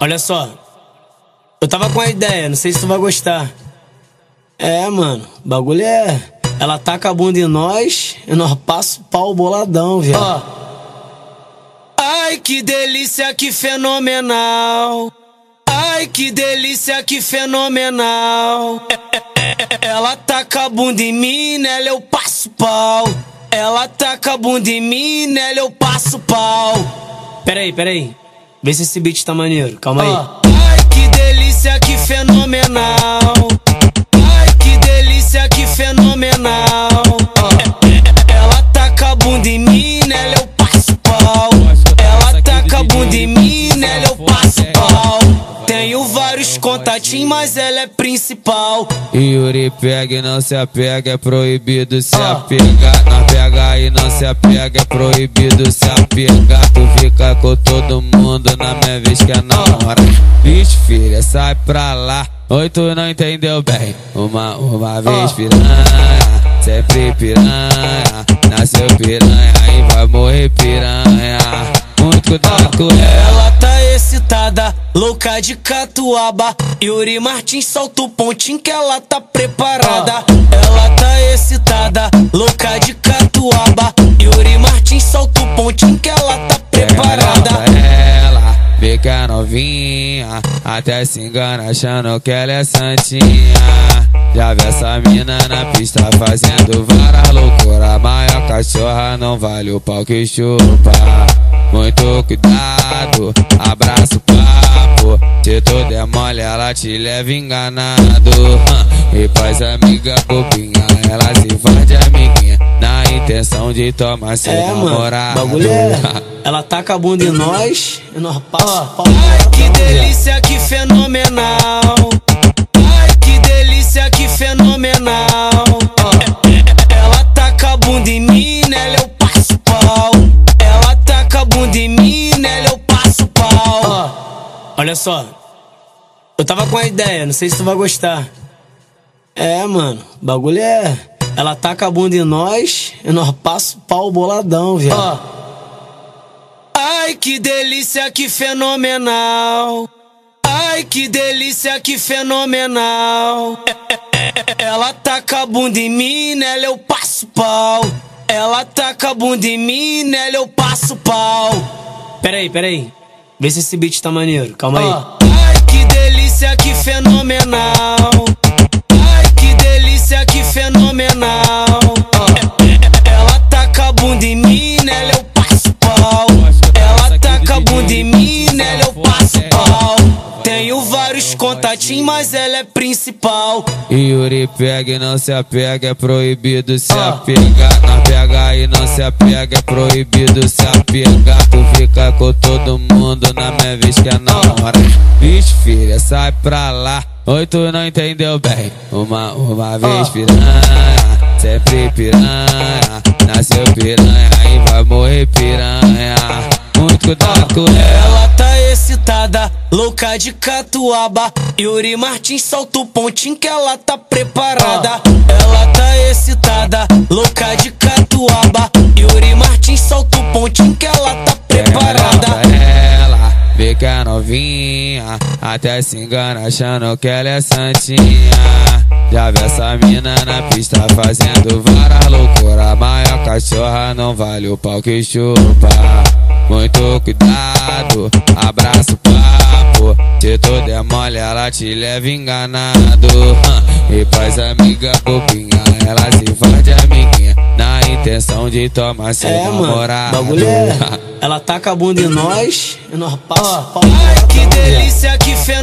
Olha só, eu tava com a ideia, não sei se tu vai gostar. É, mano, o bagulho é... Ela taca a bunda em nós e nós passa o pau boladão, viado. Ai, que delícia, que fenomenal. Ai, que delícia, que fenomenal. Ela taca a bunda em mim, nela eu passo pau. Ela taca a bunda em mim, nela eu passo pau. Peraí. Vê se esse beat tá maneiro, calma aí. Ai, que delícia, que fenomenal. Ai, que delícia, que fenomenal. Ela taca a bunda em mim, nela eu passo pau. Ela taca a bunda em mim, nela eu passo pau. Tenho vários contatinhos, mas ela é principal. Yuri pega e não se apega, é proibido se apegar. Não pega e não se apega, é proibido se apegar. Tu fica com todo mundo na minha vez que é namora. Vixe, filha, sai pra lá. Oi, tu não entendeu bem. Uma vez piranha, sempre piranha. Nasceu piranha e vai morrer piranha. Muito cuidado com ela. Ela tá excitada, louca de catuaba. Yuri Martins solta o pontinho que ela tá preparada. Ela tá excitada, louca de catuaba. Yuri Martins solta o pontinho que ela tá preparada. Ela fica novinha, até se engana achando que ela é santinha. Já vi essa mina na pista fazendo várias loucuras. Maior cachorra não vale o pau que chupa. Muito cuidado, abraço papo. Se tu der mole, ela te leva enganado. E faz amiga bobinha, ela se faz de amiguinha, na intenção de tomar seu namorado. Mano, bagulho é... Ela taca a bunda em nós e nós passa pau. Ai, que delícia, que fenomenal. Ai, que delícia, que fenomenal. Ela taca a bunda em mim, nela eu passo pau. Ela taca a bunda em mim, nela eu passo pau. Olha só, eu tava com a ideia, não sei se tu vai gostar. É, mano, o bagulho é... Ela taca a bunda em nós e nós passa o pau boladão, viado. Ai, que delícia, que fenomenal. Ai, que delícia, que fenomenal. Ela taca a bunda em mim, nela eu passo pau. Ela taca a bunda em mim, nela eu passo pau. Peraí. Vê se esse beat tá maneiro, calma aí. Ai, que delícia, que fenomenal. Ai, que delícia, que fenomenal. Ela taca a bunda em mim, nela eu passo pau. Ela taca a bunda em mim, nela eu passo pau. Tenho vários contatinhos, mas ela é principal. Yuri pega e não se apega, é proibido se apegar. Não pega e não se apega, é proibido se apegar. Tu fica com todo mundo na minha vez que é namora. Vixe, filha, sai pra lá. Oi, tu não entendeu bem. Uma vez piranha, sempre piranha. Nasceu piranha e vai morrer piranha. Muito cuidado com ela. Ela tá excitada, louca de catuaba. Yuri Martins solta o pontinho que ela tá preparada. Ela tá excitada, louca de catuaba. Yuri Martins solta o pontinho que ela tá preparada. Ela fica novinha, até se engana achando que ela é santinha. Já vi essa mina na pista fazendo várias loucuras. Maior cachorra não vale o pau que chupa. Muito cuidado, abraço papo. Se tu der mole, ela te leva enganado. E faz amiga bobinha, ela se faz de amiguinha, na intenção de tomar seu namorado. Mano, bagulho é... Ela taca a bunda em nós e nós passa pau. Ai, que delícia, que fenomenal.